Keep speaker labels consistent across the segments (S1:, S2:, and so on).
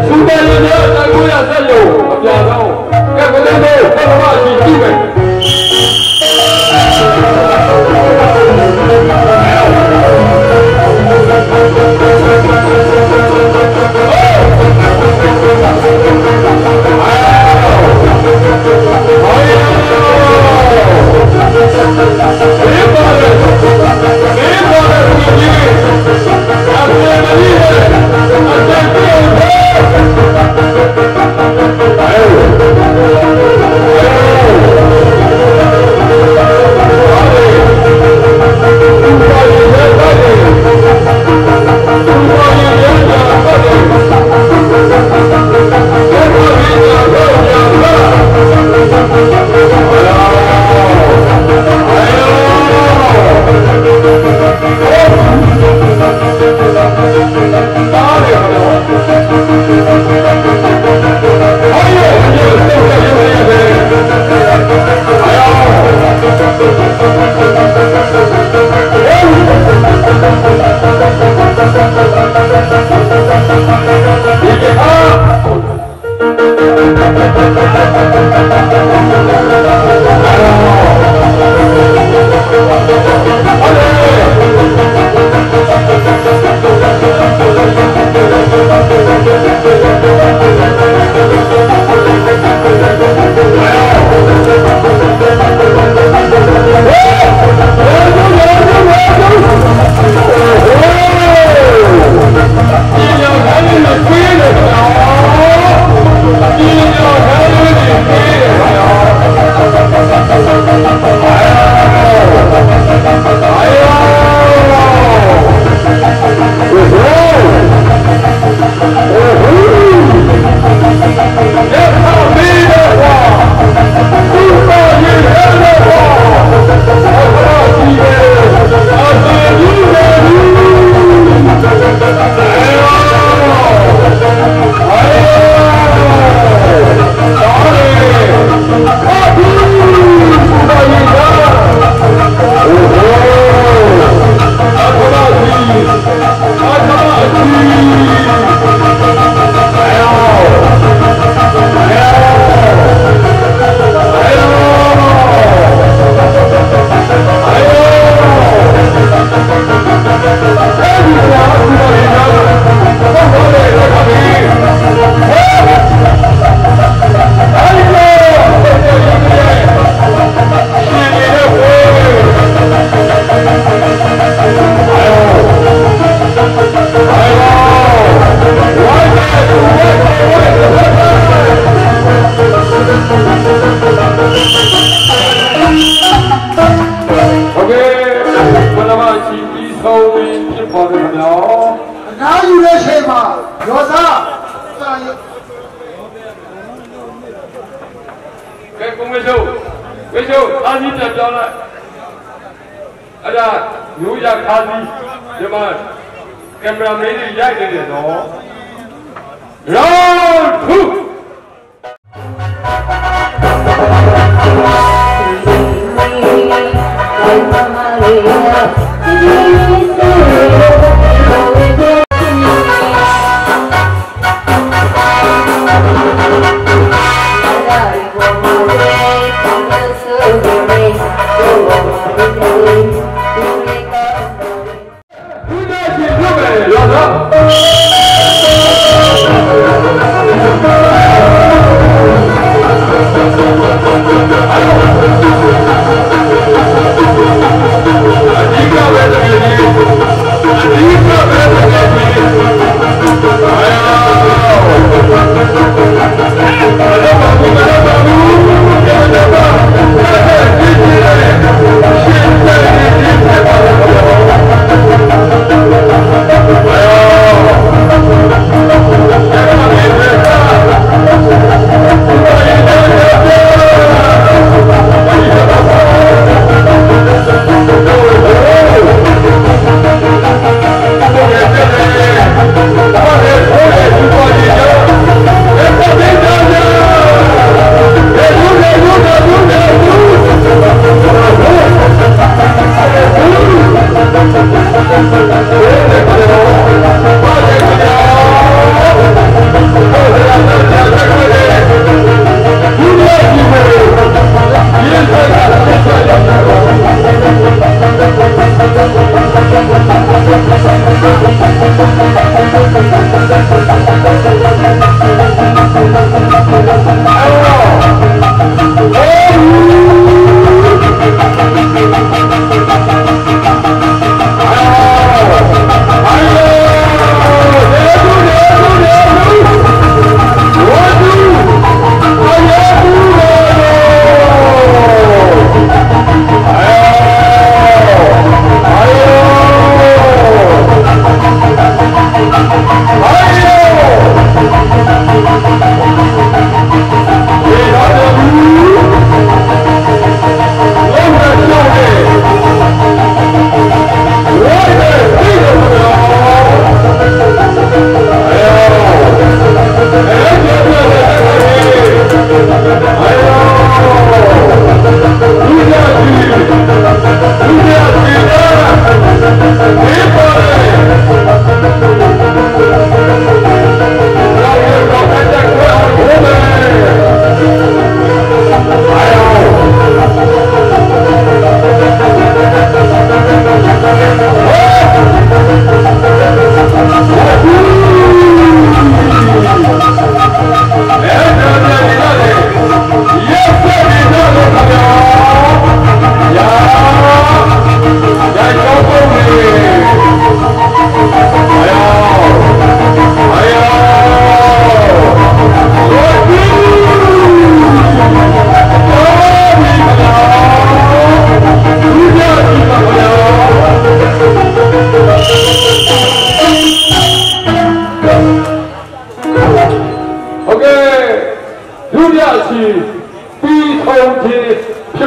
S1: 出班人家在国家山有家长，该不能都干嘛去基本。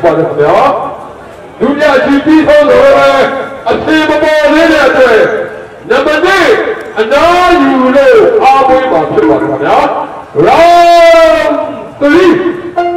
S1: ပါတယ်ခင်ဗျာဒုတိယကြီးပြီးဆုံးတော့လည်းအဖြေမပေါ်သေးတဲ့အတွက်နံပါတ်1အနားယူလို့အားပေးပါဖြစ်ပါတယ်ခင်ဗျာ round 3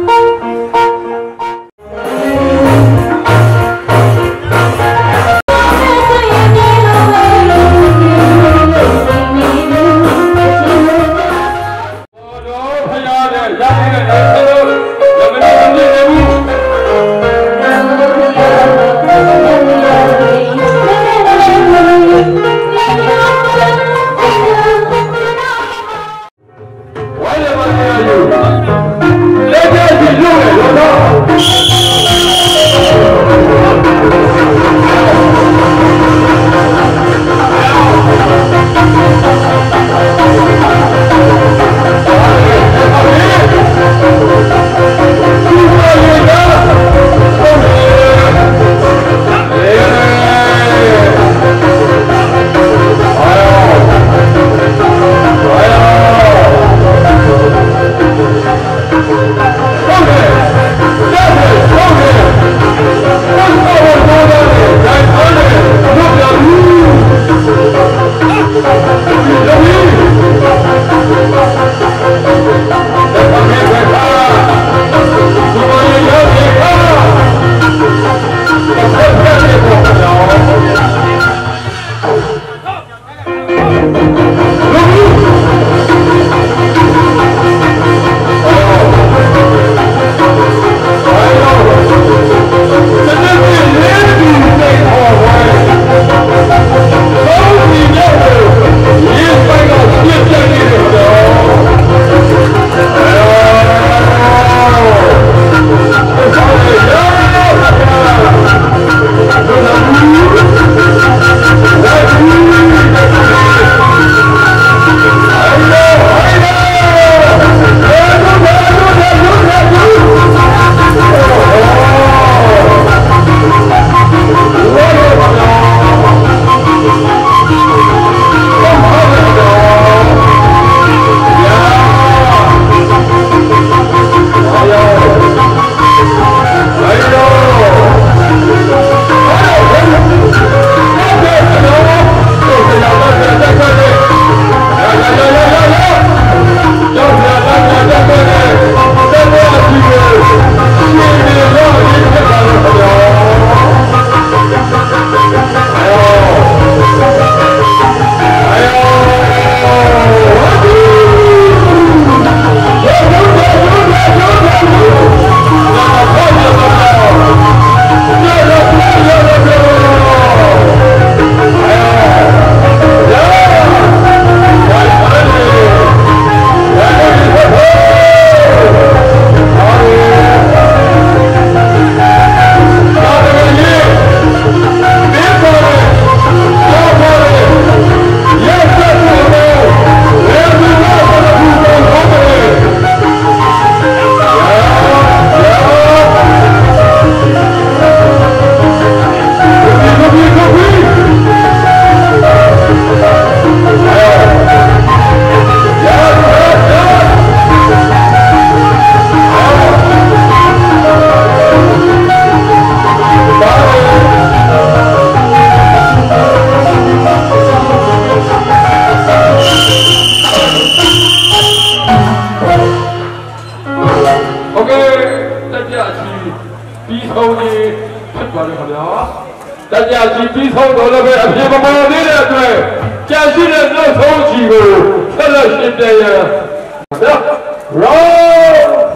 S1: တရားကြီးပြီးဆုံးတော့လည်းပဲအပြေမပေါ်သေးတဲ့အတွက်ကြာရှိတဲ့နောက်ဆုံးချီကိုဆက်လက်ရှင်းပြရအောင်။ Round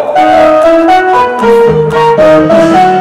S1: 4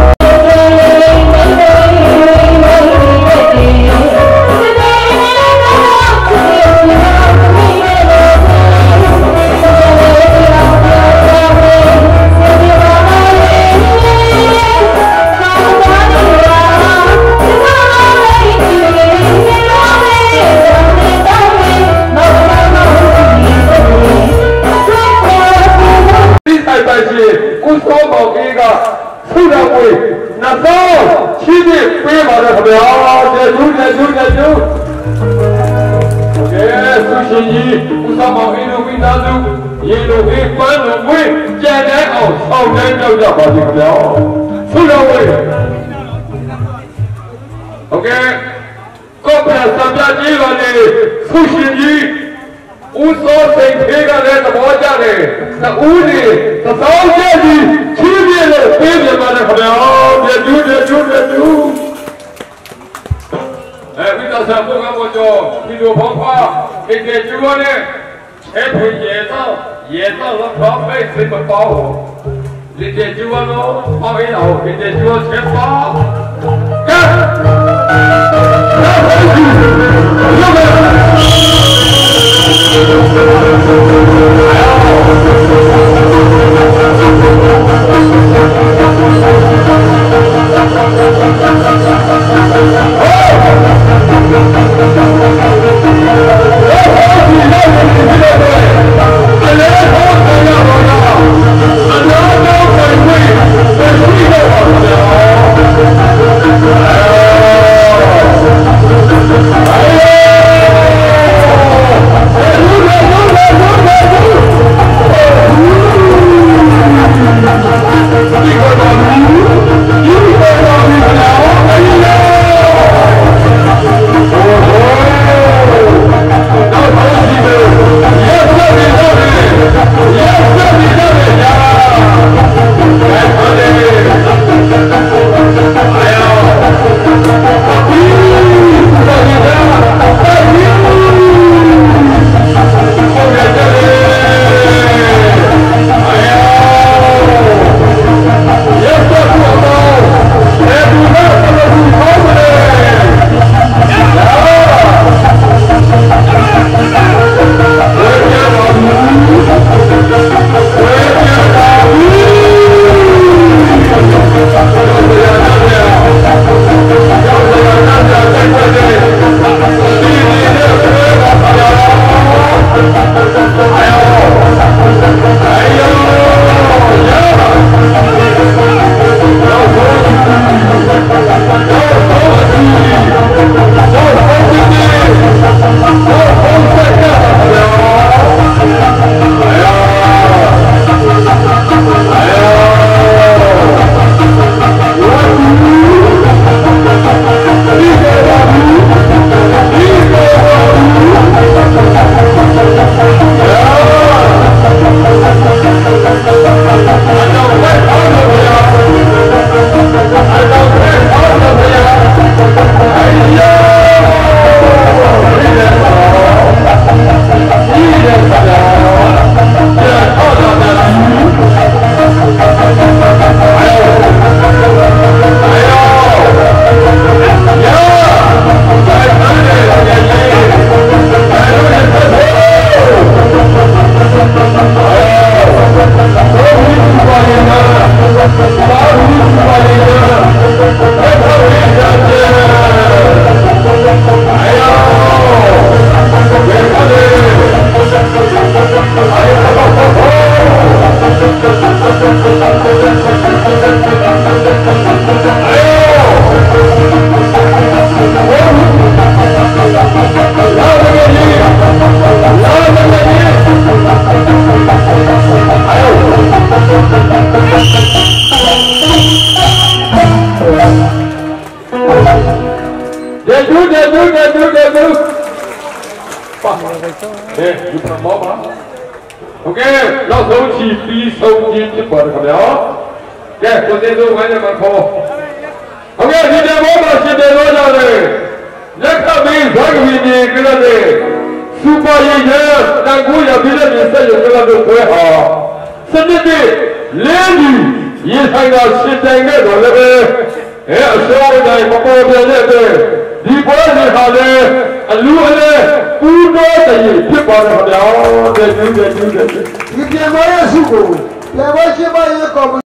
S1: ဦးစောမောင်အေးကဆုတော်ဝေးနှစ်သောချီးမြှင့်ပေးပါတော့ခင်ဗျာတဲ့ကျူးတဲ့ကျူးတဲ့ကျူးကဲဆုရှင်ကြီးဦးစောမောင်အေးတို့မိသားစုရေလိုအေးပန်းလိုဝင်းကြံတဲ့အောင်ဆောင်တဲ့ကြောက်ကြပါစီခင်ဗျာဆုတော်ဝေးโอเคကောပရာစံပြကြီးပါလေဆုရှင်ကြီးဦးစောစိန်သေးကလည်းသဘောကျတယ်ဦးနေသသောကျကြီးချီးပြည့်လို့ပေးပြပါနဲ့ခင်ဗျာပြည့်ကျူးပြည့်ကျူးပြည့်ကျူးဝိသဆံဘုရားဘောကျော်ဒီလိုဘောခွာခေခေကျူးရတဲ့အဲဖွင့်ရေတော့တော့ပဲစိတ်မပေါဒီကျေကျူးရတော့ပေါင်းရအောင်ခေခေကျူးချက်ပါကဲโอเคနောက်ဆုံးချီပြီးဆုံးခြင်းဖြစ်ပါတယ်ခင်ဗျာကဲကိုစင်းစိုးဝိုင်းရမှာခေါ်โอเคဒီတဲ့ဘောမှာရှင်တယ်လို့ကြောင့်လေလက်ခမင်းဇောကဝီမြေကလေးလေစူပါရီရဲတန်ကိုရပြည်တဲ့ဆက်ရုံကလေးတို့ခွဲဟာစနစ်နဲ့လင်းကြီးရေဆိုင်ကရှင်တိုင်ခဲ့တော့လည်းအစိုးရတိုင်းမပေါ်ပြတဲ့ဒီပွဲတွေဟာလေအလူအလဲပူတော်တည်းဖြစ်ပါတယ်ခင်ဗျာတဲ့ကျူးဒီပြန်မရစုကိုပြန်မရှိပါရဲ့ကော